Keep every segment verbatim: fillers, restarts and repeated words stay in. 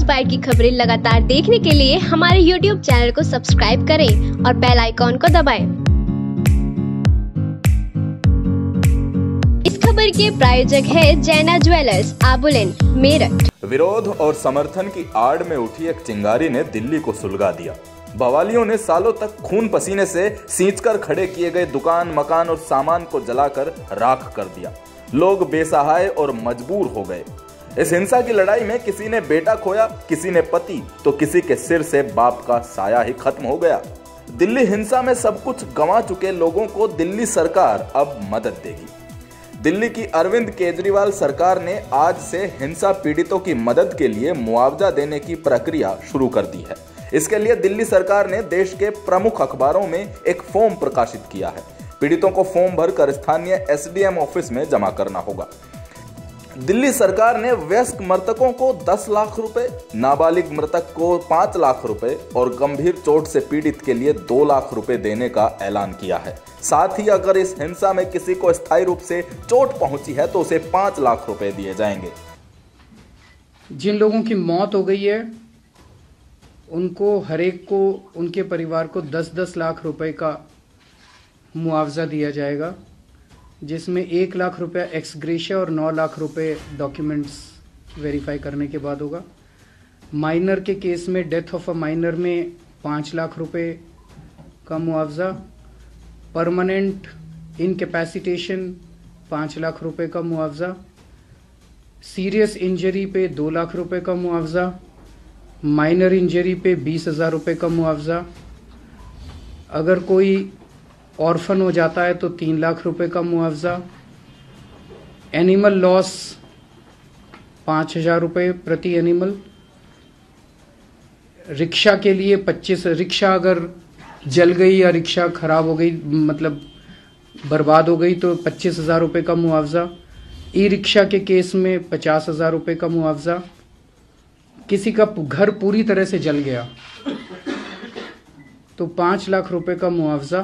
Inspire की खबरें लगातार देखने के लिए हमारे यूट्यूब चैनल को सब्सक्राइब करें और बेल आइकॉन को दबाएं। इस खबर के प्रायोजक है जैना ज्वेलर्स, आबुलेन, मेरठ। विरोध और समर्थन की आड़ में उठी एक चिंगारी ने दिल्ली को सुलगा दिया। बवालियों ने सालों तक खून पसीने से सींचकर खड़े किए गए दुकान, मकान और सामान को जलाकर राख कर दिया। लोग बेसहाय और मजबूर हो गए। इस हिंसा की लड़ाई में किसी ने बेटा खोया, किसी ने पति, तो किसी के सिर से बाप का साया ही खत्म हो गया। दिल्ली हिंसा में सब कुछ गंवा चुके लोगों को दिल्ली सरकार अब मदद देगी। दिल्ली की अरविंद केजरीवाल सरकार ने आज से हिंसा पीड़ितों की मदद के लिए मुआवजा देने की प्रक्रिया शुरू कर दी है। इसके लिए दिल्ली सरकार ने देश के प्रमुख अखबारों में एक फॉर्म प्रकाशित किया है। पीड़ितों को फॉर्म भरकर स्थानीय एसडीएम ऑफिस में जमा करना होगा। दिल्ली सरकार ने वयस्क मृतकों को दस लाख रुपए, नाबालिग मृतक को पांच लाख रुपए और गंभीर चोट से पीड़ित के लिए दो लाख रुपए देने का ऐलान किया है। साथ ही अगर इस हिंसा में किसी को स्थायी रूप से चोट पहुंची है तो उसे पांच लाख रुपए दिए जाएंगे। जिन लोगों की मौत हो गई है उनको हरेक को, उनके परिवार को दस दस लाख रुपए का मुआवजा दिया जाएगा, जिसमें एक लाख रुपया एक्स ग्रेशिया और नौ लाख रुपए डॉक्यूमेंट्स वेरीफाई करने के बाद होगा। माइनर के केस में, डेथ ऑफ अ माइनर में पाँच लाख रुपए का मुआवजा, परमानेंट इनकैपेसिटेशन पाँच लाख रुपए का मुआवजा, सीरियस इंजरी पे दो लाख रुपए का मुआवजा, माइनर इंजरी पे बीस हजार रुपये का मुआवजा, अगर कोई ऑर्फन हो जाता है तो तीन लाख रुपए का मुआवजा, एनिमल लॉस पाँच हजार रुपये प्रति एनिमल, रिक्शा के लिए पच्चीस, रिक्शा अगर जल गई या रिक्शा खराब हो गई, मतलब बर्बाद हो गई, तो पच्चीस हजार रुपये का मुआवजा, ई रिक्शा के केस में पचास हजार रुपये का मुआवजा, किसी का घर पूरी तरह से जल गया तो पाँच लाख रुपए का मुआवजा,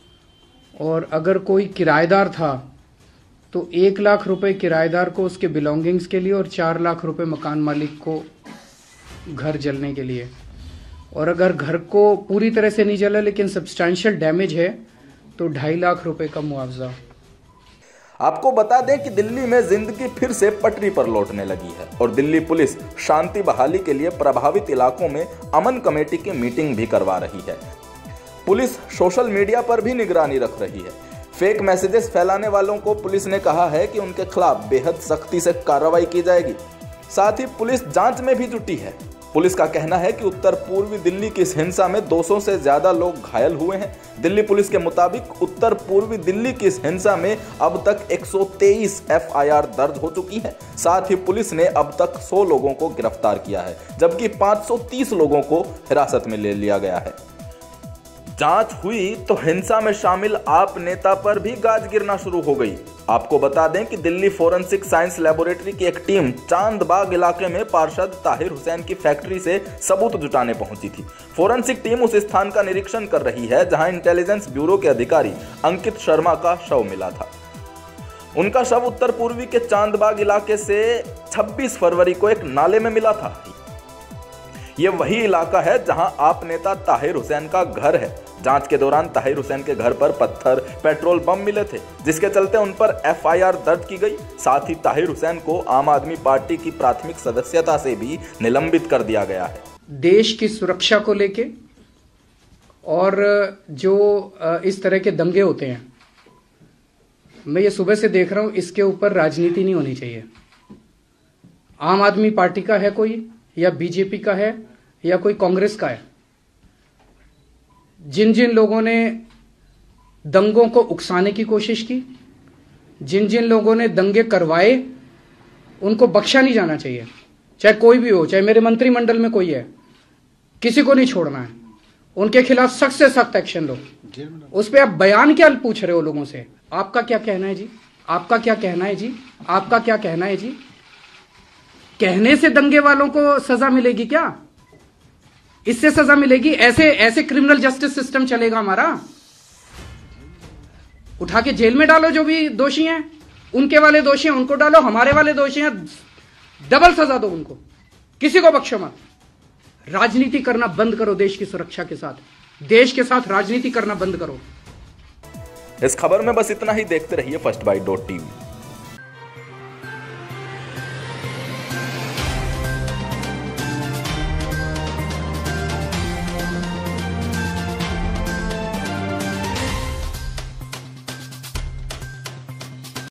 और अगर कोई किराएदार था तो एक लाख रुपए किराएदार को उसके बिलोंगिंग्स के लिए और चार लाख रुपए मकान मालिक को घर जलने के लिए। और अगर घर को पूरी तरह से नहीं जला लेकिन सब्सटैंशियल डैमेज है तो ढाई लाख रुपए का मुआवजा। आपको बता दें कि दिल्ली में जिंदगी फिर से पटरी पर लौटने लगी है और दिल्ली पुलिस शांति बहाली के लिए प्रभावित इलाकों में अमन कमेटी की मीटिंग भी करवा रही है। पुलिस सोशल मीडिया पर भी निगरानी रख रही है। फेक मैसेजेस फैलाने वालों को पुलिस ने कहा है कि उनके खिलाफ बेहद सख्ती से कार्रवाई की जाएगी। साथ ही पुलिस जांच में भी जुटी है। पुलिस का कहना है कि उत्तर पूर्वी दिल्ली की इस हिंसा में दो सौ से ज्यादा लोग घायल हुए हैं। दिल्ली पुलिस के मुताबिक उत्तर पूर्वी दिल्ली की इस हिंसा में अब तक एक सौ तेईस एफ आई आर दर्ज हो चुकी है। साथ ही पुलिस ने अब तक सौ लोगों को गिरफ्तार किया है, जबकि पाँच सौ तीस लोगों को हिरासत में ले लिया गया है। जांच हुई तो हिंसा में शामिल आप नेता पर भी गाज गिरना शुरू हो गई। आपको बता दें कि दिल्ली फोरेंसिक साइंस लैबोरेटरी की एक टीम चांदबाग इलाके में पार्षद ताहिर हुसैन की फैक्ट्री से सबूत जुटाने पहुंची थी। फोरेंसिक टीम उस स्थान का निरीक्षण कर रही है जहां इंटेलिजेंस ब्यूरो के अधिकारी अंकित शर्मा का शव मिला था। उनका शव उत्तर पूर्वी के चांदबाग इलाके से छब्बीस फरवरी को एक नाले में मिला था। ये वही इलाका है जहां आप नेता ताहिर हुसैन का घर है। जांच के दौरान ताहिर हुसैन के घर पर पत्थर, पेट्रोल बम मिले थे, जिसके चलते उन पर एफ आई आर दर्ज की गई। साथ ही ताहिर हुसैन को आम आदमी पार्टी की प्राथमिक सदस्यता से भी निलंबित कर दिया गया है। देश की सुरक्षा को लेके और जो इस तरह के दंगे होते हैं, मैं ये सुबह से देख रहा हूं, इसके ऊपर राजनीति नहीं होनी चाहिए। आम आदमी पार्टी का है कोई, या बीजेपी का है, या कोई कांग्रेस का है। जिन जिन लोगों ने दंगों को उकसाने की कोशिश की, जिन जिन लोगों ने दंगे करवाए, उनको बख्शा नहीं जाना चाहिए। चाहे कोई भी हो, चाहे मेरे मंत्रिमंडल में कोई है, किसी को नहीं छोड़ना है। उनके खिलाफ सख्त से सख्त एक्शन लो। उस पर आप बयान क्या पूछ रहे हो लोगों से? आपका क्या कहना है जी? आपका क्या कहना है जी? आपका क्या कहना है जी? कहने से दंगे वालों को सजा मिलेगी क्या? इससे सजा मिलेगी? ऐसे ऐसे क्रिमिनल जस्टिस सिस्टम चलेगा हमारा? उठा के जेल में डालो जो भी दोषी हैं, उनके वाले दोषी हैं उनको डालो, हमारे वाले दोषी हैं डबल सजा दो उनको, किसी को बख्शो मत। राजनीति करना बंद करो देश की सुरक्षा के साथ, देश के साथ राजनीति करना बंद करो। इस खबर में बस इतना ही। देखते रहिए फर्स्ट बाइट डॉट टीवी।